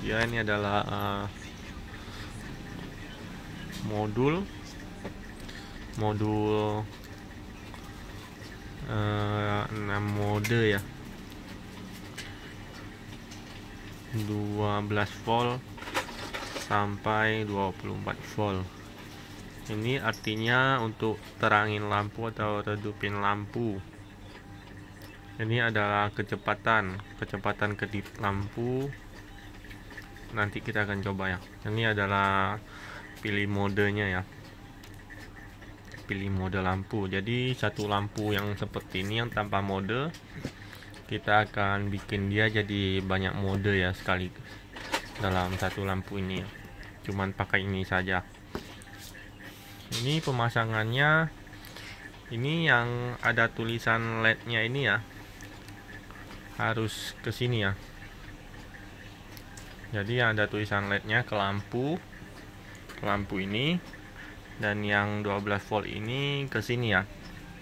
Dia ini adalah modul 6 mode ya, 12 volt sampai 24 volt. Ini artinya untuk terangin lampu atau redupin lampu. Ini adalah kecepatan kedip lampu. Nanti kita akan coba ya. Ini adalah pilih modenya ya, pilih mode lampu. Jadi satu lampu yang seperti ini yang tanpa mode, kita akan bikin dia jadi banyak mode ya sekali dalam satu lampu ini. Cuman pakai ini saja. Ini pemasangannya, ini yang ada tulisan LED-nya ini ya, harus ke sini ya. Jadi yang ada tulisan LED-nya ke lampu ini, dan yang 12 volt ini ke sini ya,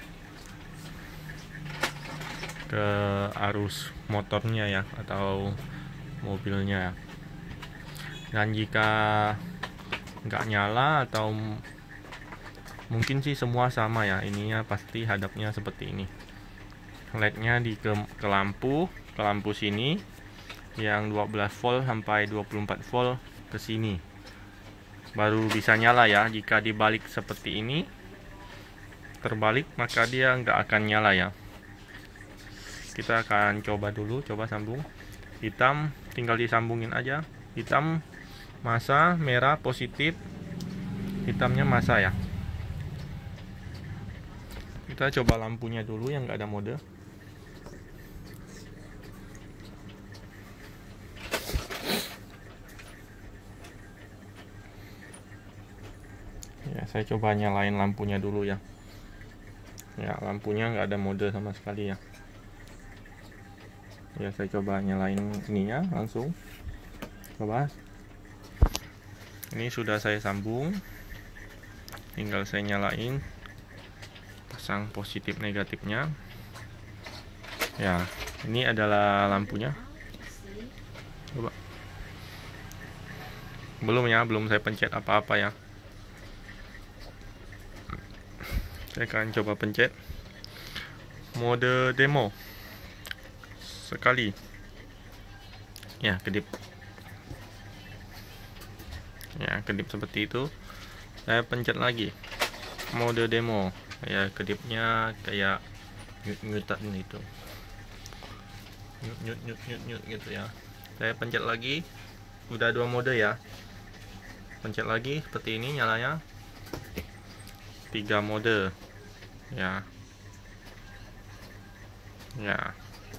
ke arus motornya ya atau mobilnya. Dan jika nggak nyala atau mungkin sih semua sama ya, ininya pasti hadapnya seperti ini. LED-nya ke lampu sini, yang 12 volt sampai 24 volt ke sini, baru bisa nyala ya. Jika dibalik seperti ini, terbalik, maka dia nggak akan nyala ya. Kita akan coba dulu, coba sambung. Hitam tinggal disambungin aja, hitam masa, merah positif, hitamnya masa ya. Kita coba lampunya dulu yang nggak ada mode. Ya, saya coba nyalain lampunya dulu ya. Ya, lampunya nggak ada mode sama sekali ya. Ya, saya coba nyalain ininya langsung. Coba. Ini sudah saya sambung. Tinggal saya nyalain, pasang positif negatifnya. Ya, ini adalah lampunya. Coba. Belum ya, belum saya pencet apa-apa ya. Saya akan coba pencet mode demo sekali. Ya, kedip. Ya, kedip seperti itu. Saya pencet lagi mode demo. Ya, kedipnya kayak nyut-nyutan gitu. Nyut gitu ya. Saya pencet lagi. Udah 2 mode ya. Pencet lagi seperti ini nyalanya. 3 mode. Ya. Ya.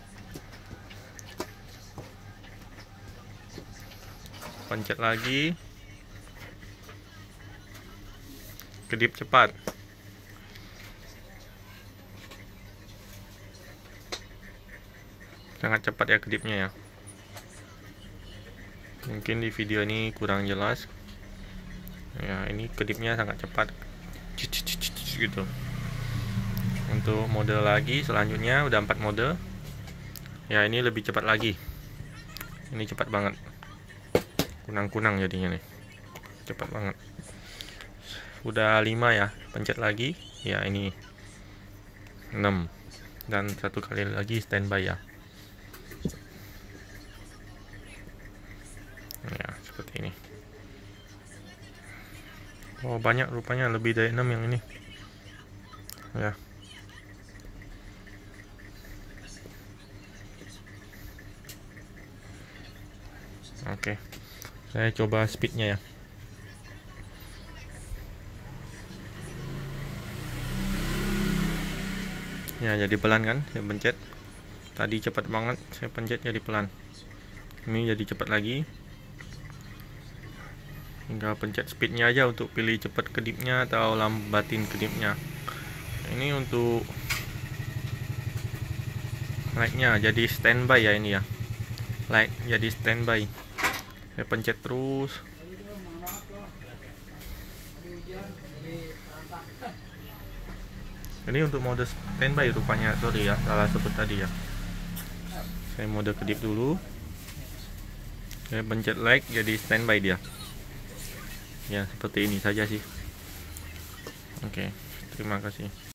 Pencet lagi. Kedip cepat. Sangat cepat ya kedipnya ya. Mungkin di video ini kurang jelas. Ya, ini kedipnya sangat cepat. Gitu. Untuk mode lagi selanjutnya udah 4 mode. Ya, ini lebih cepat lagi. Ini cepat banget. Kunang-kunang jadinya nih. Cepat banget. Udah 5 ya, pencet lagi. Ya, ini 6. Dan 1 kali lagi standby ya. Ya, seperti ini. Oh, banyak rupanya, lebih dari 6 yang ini. Ya. Oke. Saya coba speednya ya. Ya, jadi pelan kan, saya pencet. Tadi cepat banget, saya pencet jadi pelan. Ini jadi cepat lagi. Tinggal pencet speednya aja untuk pilih cepat kedipnya atau lambatin kedipnya. Ini untuk light-nya jadi standby ya, ini ya. Light jadi standby. Saya pencet terus. Ini untuk mode standby rupanya, sorry ya, salah sebut tadi ya. Saya mode kedip dulu. Saya pencet like, jadi standby dia. Ya, seperti ini saja sih. Oke, terima kasih.